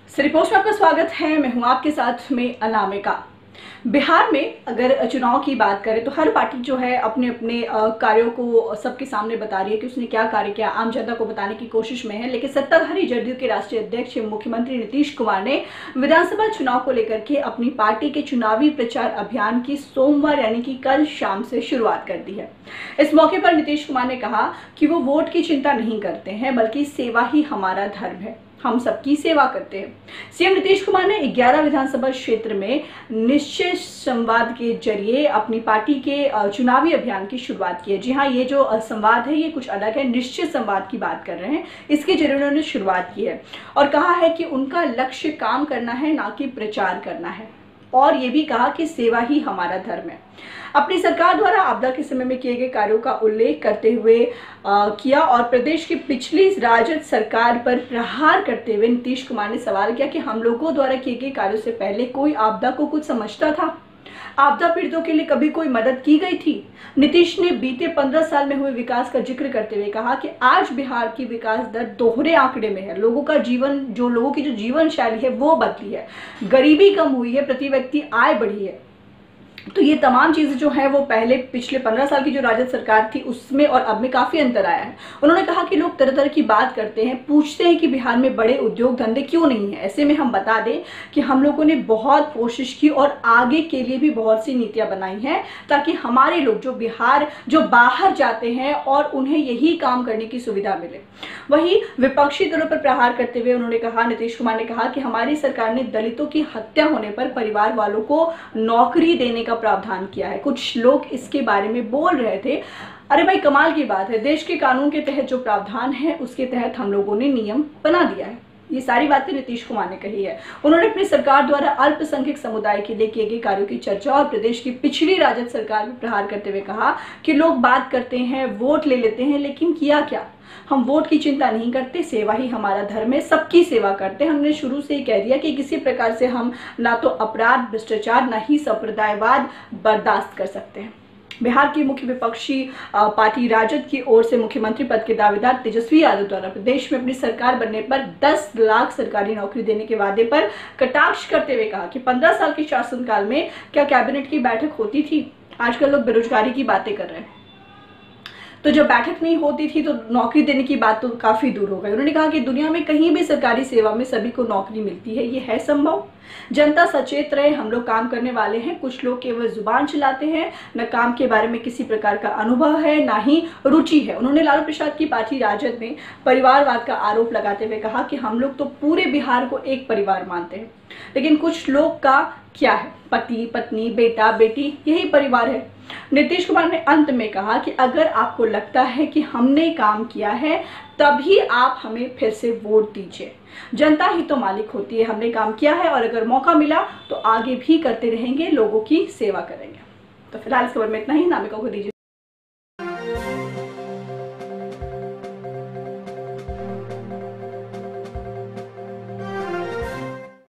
Report में आपका स्वागत है। मैं हूं आपके साथ में अनामिका। बिहार में अगर चुनाव की बात करें तो हर पार्टी जो है अपने अपने कार्यों को सबके सामने बता रही है कि उसने क्या कार्य किया, आम जनता को बताने की कोशिश में है। लेकिन सत्ताधारी जदयू के राष्ट्रीय अध्यक्ष मुख्यमंत्री नीतीश कुमार ने विधानसभा चुनाव को लेकर के अपनी पार्टी के चुनावी प्रचार अभियान की सोमवार यानी कि कल शाम से शुरुआत कर दी है। इस मौके पर नीतीश कुमार ने कहा कि वो वोट की चिंता नहीं करते हैं, बल्कि सेवा ही हमारा धर्म है, हम सबकी सेवा करते हैं। सीएम नीतीश कुमार ने 11 विधानसभा क्षेत्र में निश्चय संवाद के जरिए अपनी पार्टी के चुनावी अभियान की शुरुआत की है। जी हाँ, ये जो संवाद है ये कुछ अलग है, निश्चय संवाद की बात कर रहे हैं। इसके जरिए उन्होंने शुरुआत की है और कहा है कि उनका लक्ष्य काम करना है, ना कि प्रचार करना है। और ये भी कहा कि सेवा ही हमारा धर्म है। अपनी सरकार द्वारा आपदा के समय में किए गए कार्यों का उल्लेख करते हुए किया और प्रदेश की पिछली राजद सरकार पर प्रहार करते हुए नीतीश कुमार ने सवाल किया कि हम लोगों द्वारा किए गए कार्यों से पहले कोई आपदा को कुछ समझता था? आपदा पीड़ितों के लिए कभी कोई मदद की गई थी? नीतीश ने बीते 15 साल में हुए विकास का जिक्र करते हुए कहा कि आज बिहार की विकास दर दोहरे आंकड़े में है। लोगों की जो जीवन शैली है वो बदली है, गरीबी कम हुई है, प्रति व्यक्ति आय बढ़ी है। तो ये तमाम चीजें जो है वो पहले पिछले 15 साल की जो राजद सरकार थी उसमें और अब में काफी अंतर आया है। उन्होंने कहा कि लोग तरह तरह की बात करते हैं, पूछते हैं कि बिहार में बड़े उद्योग धंधे क्यों नहीं है। ऐसे में हम बता दें कि हम लोगों ने बहुत कोशिश की और आगे के लिए भी बहुत सी नीतियां बनाई हैं ताकि हमारे लोग जो बाहर जाते हैं और उन्हें यही काम करने की सुविधा मिले। वहीं विपक्षी दलों पर प्रहार करते हुए नीतीश कुमार ने कहा कि हमारी सरकार ने दलितों की हत्या होने पर परिवार वालों को नौकरी देने का प्रावधान किया है। कुछ लोग इसके बारे में बोल रहे थे, अरे भाई कमाल की बात है, देश के कानून के तहत जो प्रावधान है उसके तहत हम लोगों ने नियम बना दिया है। ये सारी बातें नीतीश कुमार ने कही है। उन्होंने अपनी सरकार द्वारा अल्पसंख्यक समुदाय के लिए किए गए कार्यों की चर्चा और प्रदेश की पिछली राजद सरकार पर प्रहार करते हुए कहा कि लोग बात करते हैं, वोट ले लेते हैं, लेकिन किया क्या? हम वोट की चिंता नहीं करते, सेवा ही हमारा धर्म है, सबकी सेवा करते हैं। हमने शुरू से ही कह दिया कि किसी प्रकार से हम ना तो अपराध, भ्रष्टाचार, ना ही संप्रदायवाद बर्दाश्त कर सकते हैं। बिहार की मुख्य विपक्षी पार्टी राजद की ओर से मुख्यमंत्री पद के दावेदार तेजस्वी यादव द्वारा प्रदेश में अपनी सरकार बनने पर 10 लाख सरकारी नौकरी देने के वादे पर कटाक्ष करते हुए कहा कि 15 साल के शासनकाल में क्या कैबिनेट की बैठक होती थी? आजकल लोग बेरोजगारी की बातें कर रहे हैं, तो जब बैठक नहीं होती थी तो नौकरी देने की बात तो काफी दूर हो गई। उन्होंने कहा कि दुनिया में कहीं भी सरकारी सेवा में सभी को नौकरी मिलती है, ये है संभव? जनता सचेत रहे, हम लोग काम करने वाले हैं। कुछ लोग केवल जुबान चलाते हैं, न काम के बारे में किसी प्रकार का अनुभव है, ना ही रुचि है। उन्होंने लालू प्रसाद की पार्टी राजद में परिवारवाद का आरोप लगाते हुए कहा कि हम लोग तो पूरे बिहार को एक परिवार मानते हैं, लेकिन कुछ लोग का क्या है, पति पत्नी, बेटा बेटी, यही परिवार है। नीतीश कुमार ने अंत में कहा कि अगर आपको लगता है कि हमने काम किया है तभी आप हमें फिर से वोट दीजिए। जनता ही तो मालिक होती है, हमने काम किया है और अगर मौका मिला तो आगे भी करते रहेंगे, लोगों की सेवा करेंगे। तो फिलहाल इस खबर में इतना ही। नामिका को दीजिए।